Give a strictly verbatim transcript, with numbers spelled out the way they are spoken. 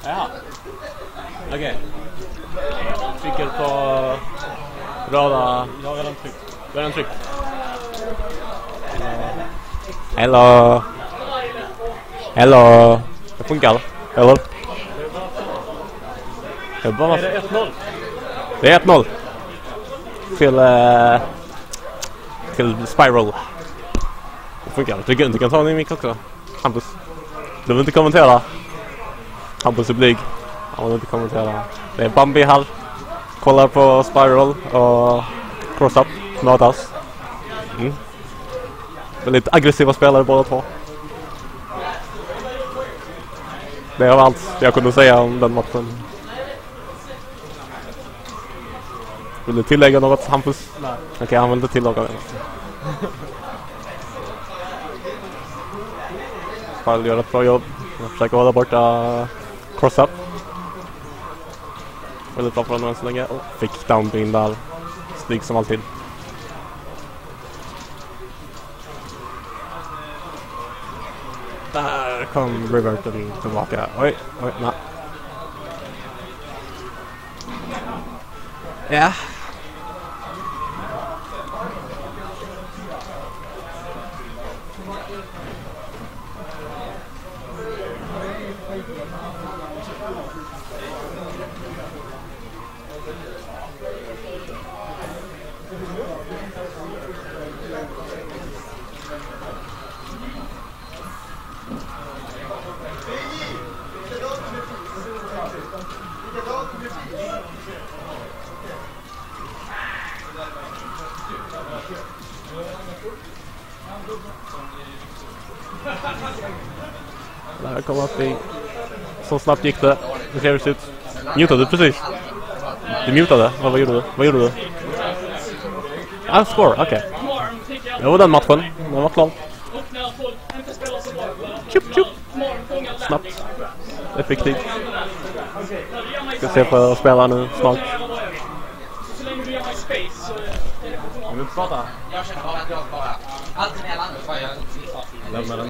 Ja. Okej. Trycker på röda. Jag har redan tryckt. Du har redan tryckt. Hello. Hello. Det funkar. Eller? Det är bara... Är det ett noll? Det är ett noll. Till... Uh, till Spiral. Det funkar. Du kan, du kan ta den i mick också. Hampus. Du vill inte kommentera. Hampus är blyg. Han vill inte kommentera. Det är Bambi här. Kollar på Spiral och Cross-Up. Mötas. Mm. Väldigt aggressiva spelare båda två. Det är allt jag kunde säga om den matchen. Vill du tillägga något, Hampus? Nej. Okej, okay, han vill inte tillägga det. Spiral gör ett bra jobb. Jag försöker hålla borta Cross-Up. Väldigt bra för honom än så länge. Oh, fick downbeam där. Snygg som alltid. Där kom Riverton tillbaka. Oj, oj, nej. Ja. Det här kommer att bli... Så snabbt gick det. Det ser ut. Mutade du precis? Du mutade? Vad, vad gjorde du? Vad gjorde du? Ah, score, okej. Okay. Det var den matchen. Den var klar. Tjup, tjup. Snabbt. Effektivt. Ska se på att spela nu snart. Vill du inte prata? Jag känner bara att jag bara... Allt mellan nu får jag... Lämna den.